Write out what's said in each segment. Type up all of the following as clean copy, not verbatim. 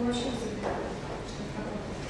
вообще всегда что-то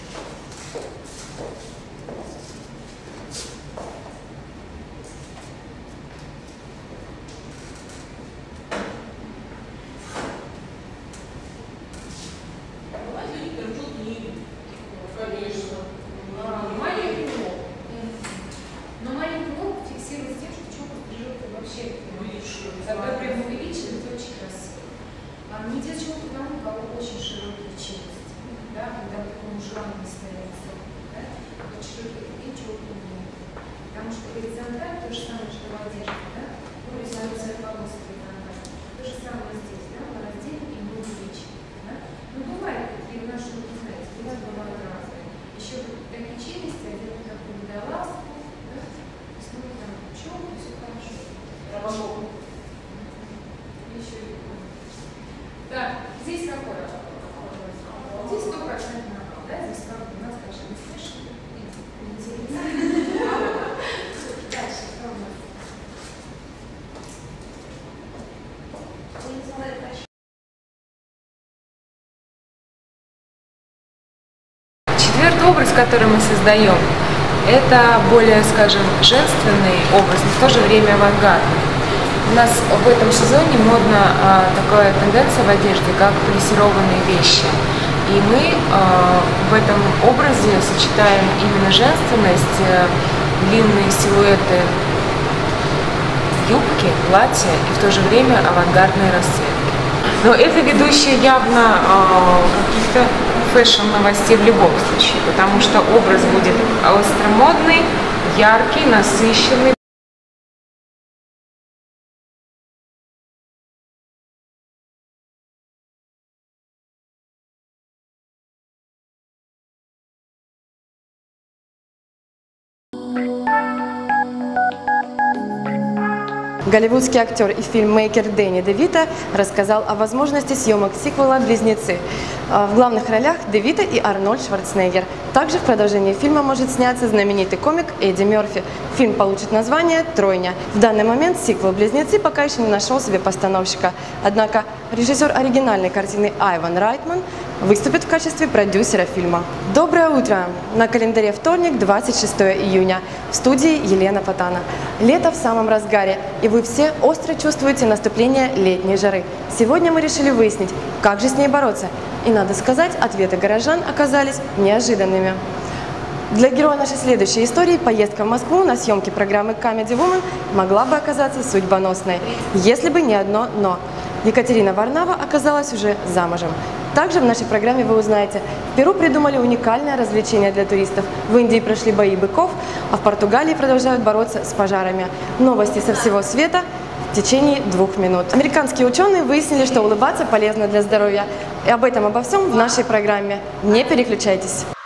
Бывают люди, которые желтые не любят. Конечно. Маленький лоб. Но маленький лоб фиксирует тем, что челка желтая вообще. Увеличивают. Когда прям увеличивает, это очень красиво. Не делать челку тому, у кого очень широкие челюсти. Да, когда в таком желанном состоянии, да, очень широкие и челку нет. Потому что горизонталь то же самое, что в одежде, да, горизонталь волос горизонталь. То же самое здесь, да, мы разделим и мы увеличим. Да? Ну, бывает, такие наши, вы знаете, бывают разные. Еще такие челюсти, один вот такой водолазку, да, и снова там челку, все хорошо. Ромашов. Еще и так, здесь какой? Здесь 100% напал, да? Здесь как у нас даже не слышно. Дальше, что у нас? Четвертый образ, который мы создаем, это более, скажем, женственный образ, но в то же время авангардный. У нас в этом сезоне модна такая тенденция в одежде, как плессированные вещи. И мы в этом образе сочетаем именно женственность, длинные силуэты юбки, платья и в то же время авангардные расцветки. Но это ведущие явно каких-то фэшн-новостей в любом случае, потому что образ будет остромодный, яркий, насыщенный. Голливудский актер и фильммейкер Дэнни де Вито рассказал о возможности съемок сиквела «Близнецы». В главных ролях де Вито и Арнольд Шварценеггер. Также в продолжении фильма может сняться знаменитый комик Эдди Мерфи. Фильм получит название «Тройня». В данный момент сиквел «Близнецы» пока еще не нашел себе постановщика. Однако режиссер оригинальной картины Айван Райтман выступит в качестве продюсера фильма. Доброе утро! На календаре вторник, 26 июня. В студии Елена Потана. Лето в самом разгаре, и вы все остро чувствуете наступление летней жары. Сегодня мы решили выяснить, как же с ней бороться. И надо сказать, ответы горожан оказались неожиданными. Для героя нашей следующей истории поездка в Москву на съемки программы Comedy Woman могла бы оказаться судьбоносной, если бы не одно «но». Екатерина Варнава оказалась уже замужем. Также в нашей программе вы узнаете, в Перу придумали уникальное развлечение для туристов, в Индии прошли бои быков, а в Португалии продолжают бороться с пожарами. Новости со всего света в течение 2 минут. Американские ученые выяснили, что улыбаться полезно для здоровья. И об этом, обо всем в нашей программе. Не переключайтесь.